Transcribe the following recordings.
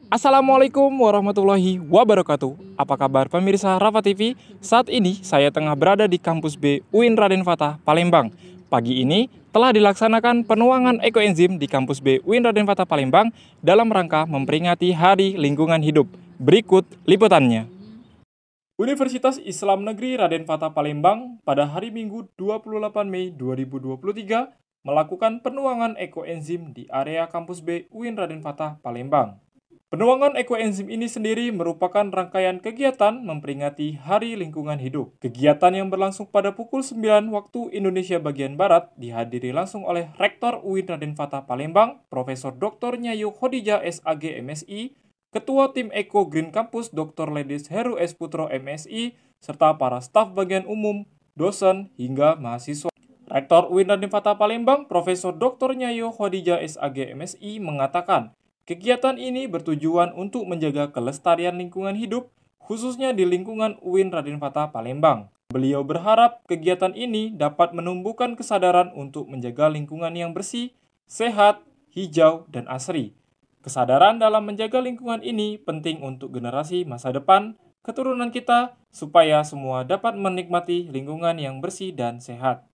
Assalamualaikum warahmatullahi wabarakatuh. Apa kabar pemirsa Rafa TV? Saat ini saya tengah berada di kampus B UIN Raden Fatah, Palembang. Pagi ini telah dilaksanakan penuangan ekoenzim di kampus B UIN Raden Fatah, Palembang dalam rangka memperingati Hari Lingkungan Hidup. Berikut liputannya. Universitas Islam Negeri Raden Fatah, Palembang pada hari Minggu 28 Mei 2023 melakukan penuangan ekoenzim di area kampus B UIN Raden Fatah, Palembang. Penuangan ekoenzim ini sendiri merupakan rangkaian kegiatan memperingati Hari Lingkungan Hidup. Kegiatan yang berlangsung pada pukul 9 waktu Indonesia bagian Barat dihadiri langsung oleh Rektor UIN Raden Fatah, Palembang, Profesor Dr. Nyayu Khadijah SAG MSI, Ketua Tim Eko Green Campus Dr. Ledis Heru S. Putro MSI, serta para staf bagian umum, dosen, hingga mahasiswa. Rektor UIN Raden Fatah, Palembang, Profesor Dr. Nyayu Khadijah SAG MSI mengatakan, kegiatan ini bertujuan untuk menjaga kelestarian lingkungan hidup, khususnya di lingkungan UIN Raden Fatah, Palembang. Beliau berharap kegiatan ini dapat menumbuhkan kesadaran untuk menjaga lingkungan yang bersih, sehat, hijau, dan asri. Kesadaran dalam menjaga lingkungan ini penting untuk generasi masa depan, keturunan kita, supaya semua dapat menikmati lingkungan yang bersih dan sehat.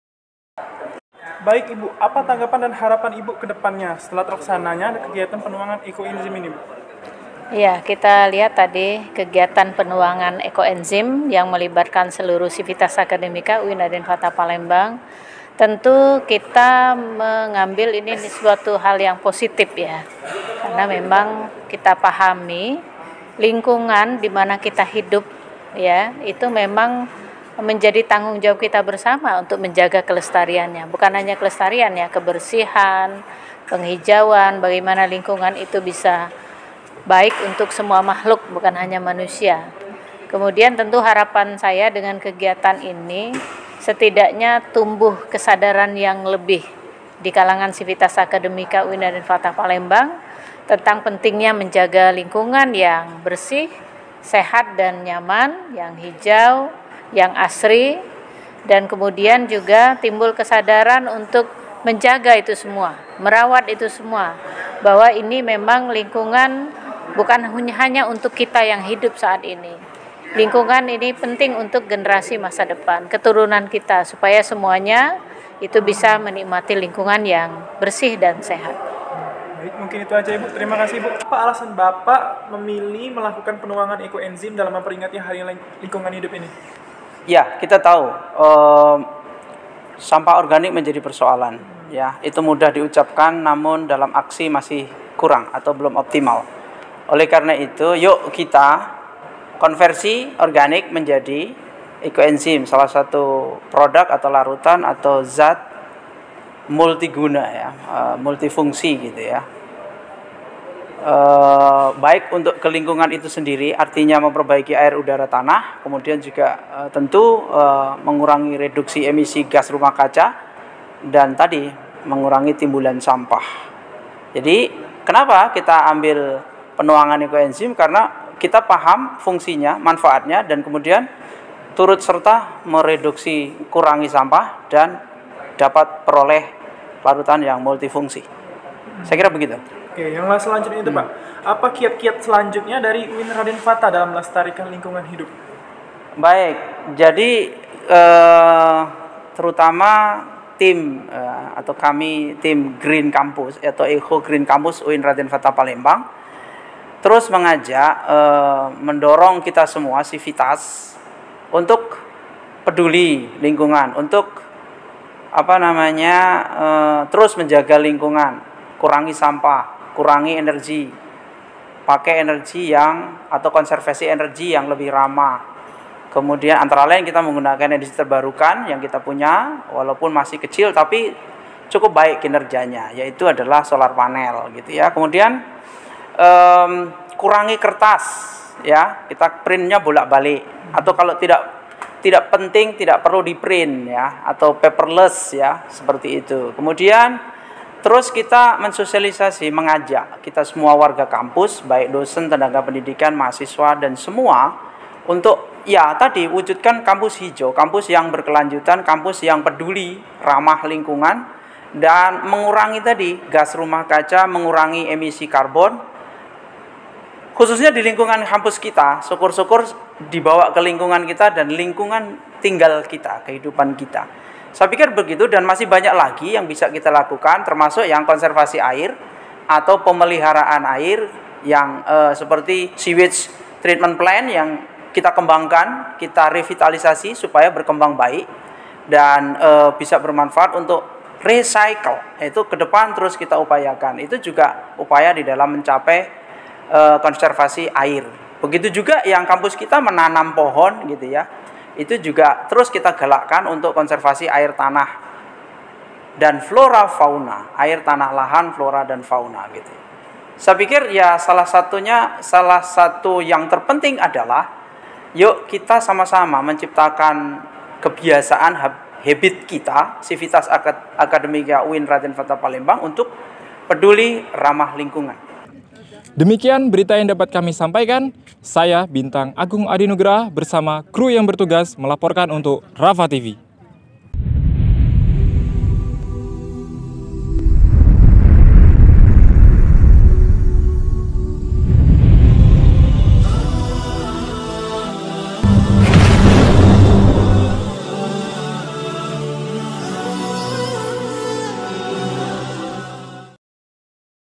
Baik Ibu, apa tanggapan dan harapan Ibu ke depannya setelah terlaksananya kegiatan penuangan ekoenzim ini, Bu? Iya, kita lihat tadi kegiatan penuangan ekoenzim yang melibatkan seluruh sivitas akademika UIN Raden Fatah, Palembang. Tentu kita mengambil ini suatu hal yang positif ya, karena memang kita pahami lingkungan di mana kita hidup ya, itu memang menjadi tanggung jawab kita bersama untuk menjaga kelestariannya. Bukan hanya kelestarian ya, kebersihan, penghijauan, bagaimana lingkungan itu bisa baik untuk semua makhluk, bukan hanya manusia. Kemudian tentu harapan saya dengan kegiatan ini setidaknya tumbuh kesadaran yang lebih di kalangan sivitas akademika UIN Raden Fatah, Palembang tentang pentingnya menjaga lingkungan yang bersih, sehat dan nyaman, yang hijau, yang asri, dan kemudian juga timbul kesadaran untuk menjaga itu semua, merawat itu semua, bahwa ini memang lingkungan bukan hanya untuk kita yang hidup saat ini. Lingkungan ini penting untuk generasi masa depan, keturunan kita, supaya semuanya itu bisa menikmati lingkungan yang bersih dan sehat. Baik, mungkin itu aja Ibu. Terima kasih Ibu. Apa alasan Bapak memilih melakukan penuangan ekoenzim dalam memperingati Hari Lingkungan Hidup ini? Ya, kita tahu sampah organik menjadi persoalan. Ya, itu mudah diucapkan, namun dalam aksi masih kurang atau belum optimal. Oleh karena itu, yuk kita konversi organik menjadi ekoenzim, salah satu produk atau larutan atau zat multiguna ya, multifungsi gitu ya. Baik untuk ke lingkungan itu sendiri, artinya memperbaiki air, udara, tanah, kemudian juga tentu mengurangi reduksi emisi gas rumah kaca, dan tadi mengurangi timbulan sampah. Jadi kenapa kita ambil penuangan ekoenzim? Karena kita paham fungsinya, manfaatnya, dan kemudian turut serta mereduksi, kurangi sampah, dan dapat peroleh larutan yang multifungsi. Saya kira begitu. Oke, yang selanjutnya itu Pak, apa kiat-kiat selanjutnya dari UIN Raden Fatah dalam melestarikan lingkungan hidup? Baik, jadi terutama tim atau kami tim Green Campus atau Eco Green Campus UIN Raden Fatah, Palembang terus mengajak, mendorong kita semua sivitas untuk peduli lingkungan, untuk terus menjaga lingkungan, kurangi sampah, kurangi energi, pakai energi atau konservasi energi yang lebih ramah. Kemudian antara lain kita menggunakan energi terbarukan yang kita punya, walaupun masih kecil tapi cukup baik kinerjanya, yaitu adalah solar panel gitu ya. Kemudian kurangi kertas ya, kita printnya bolak-balik, atau kalau tidak penting tidak perlu di print ya, atau paperless ya, seperti itu. Kemudian terus kita mensosialisasi, mengajak kita semua warga kampus, baik dosen, tenaga pendidikan, mahasiswa, dan semua untuk ya tadi wujudkan kampus hijau, kampus yang berkelanjutan, kampus yang peduli, ramah lingkungan, dan mengurangi tadi gas rumah kaca, mengurangi emisi karbon, khususnya di lingkungan kampus kita, syukur-syukur dibawa ke lingkungan kita dan lingkungan tinggal kita, kehidupan kita. Saya pikir begitu, dan masih banyak lagi yang bisa kita lakukan, termasuk yang konservasi air atau pemeliharaan air yang seperti sewage treatment plant yang kita kembangkan, kita revitalisasi supaya berkembang baik dan bisa bermanfaat untuk recycle. Itu ke depan terus kita upayakan. Itu juga upaya di dalam mencapai konservasi air. Begitu juga yang kampus kita menanam pohon gitu ya. Itu juga terus kita galakkan untuk konservasi air tanah dan flora fauna, air tanah lahan, flora dan fauna gitu. Saya pikir ya salah satu yang terpenting adalah yuk kita sama-sama menciptakan kebiasaan habit kita, Civitas Akademika UIN Raden Fata Palembang untuk peduli ramah lingkungan. Demikian berita yang dapat kami sampaikan. Saya Bintang Agung Adinugraha bersama kru yang bertugas melaporkan untuk Rafa TV.